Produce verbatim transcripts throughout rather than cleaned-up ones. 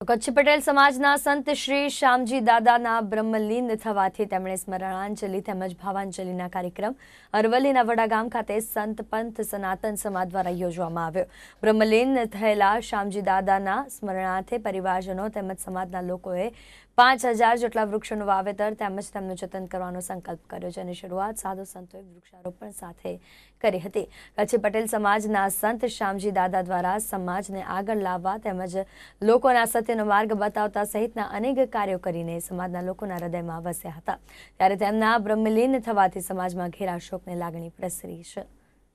કચ્છ પટેલ સમાજના સંત શ્રી શ્યામજી દાદાના બ્રહ્મલીન થવાથી તેમણે સ્મરણાંજલિ તેમજ ભાવાંજલિના કાર્યક્રમ અરવલ્લીના વડાગામ ખાતે સંત પંથ સનાતન સમાજ દ્વારા યોજવામાં આવ્યો। બ્રહ્મલીન થયેલા શ્યામજી દાદાના સ્મરણાર્થે પરિવારજનો તેમજ સમાજના લોકોએ પાંચ હજાર જેટલા વૃક્ષોનું વાવેતર તેમજ તેમનું જતન કરવાનો સંકલ્પ કર્યો, જેની શરૂઆત સાધુ સંતોએ વૃક્ષારોપણ સાથે કરી હતી। કચ્છ પટેલ સમાજના સંત શ્યામજી દાદા દ્વારા સમાજને આગળ લાવવા તેમજ લોકોના સત્યનો માર્ગ બતાવતા સહિતના અનેક કાર્યો કરીને સમાજના લોકોના હૃદયમાં વસ્યા હતા। ત્યારે તેમના બ્રહ્મલીન થવાથી સમાજમાં ઘેરા શોકની લાગણી પ્રસરી છે।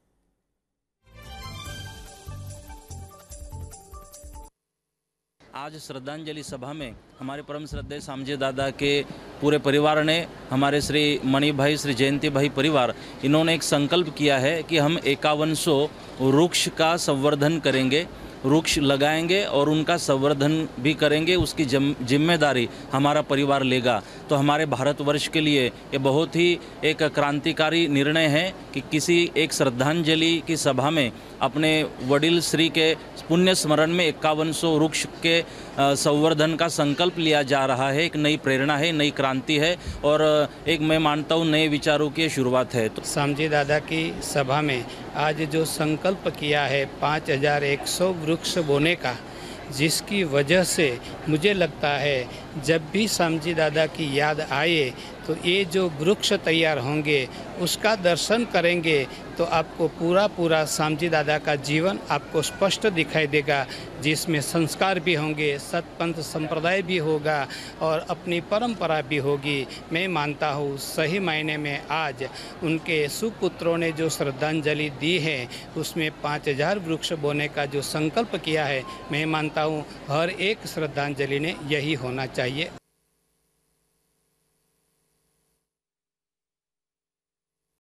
आज श्रद्धांजलि सभा में हमारे परम श्रद्धेय श्यामजी दादा के पूरे परिवार ने, हमारे श्री मणि भाई, श्री जयंती भाई परिवार, इन्होंने एक संकल्प किया है कि हम इक्यावन सौ वृक्ष का संवर्धन करेंगे, वृक्ष लगाएंगे और उनका संवर्धन भी करेंगे। उसकी जिम्मेदारी हमारा परिवार लेगा। तो हमारे भारतवर्ष के लिए ये बहुत ही एक क्रांतिकारी निर्णय है कि किसी एक श्रद्धांजलि की सभा में अपने वडील श्री के पुण्य स्मरण में इक्यावन सौ वृक्ष के संवर्धन का संकल्प लिया जा रहा है। एक नई प्रेरणा है, नई क्रांति है और एक मैं मानता हूँ नए विचारों की शुरुआत है। तो श्यामजी दादा की सभा में आज जो संकल्प किया है पाँच हजार एक सौ वृक्ष बोने का, जिसकी वजह से मुझे लगता है जब भी श्यामजी दादा की याद आए तो ये जो वृक्ष तैयार होंगे उसका दर्शन करेंगे तो आपको पूरा पूरा श्यामजी दादा का जीवन आपको स्पष्ट दिखाई देगा, जिसमें संस्कार भी होंगे, सतपंथ संप्रदाय भी होगा और अपनी परंपरा भी होगी। मैं मानता हूँ सही मायने में आज उनके सुपुत्रों ने जो श्रद्धांजलि दी है उसमें पाँच हजार वृक्ष बोने का जो संकल्प किया है, मैं मानता हूँ हर एक श्रद्धांजलि ने यही होना चाहिए।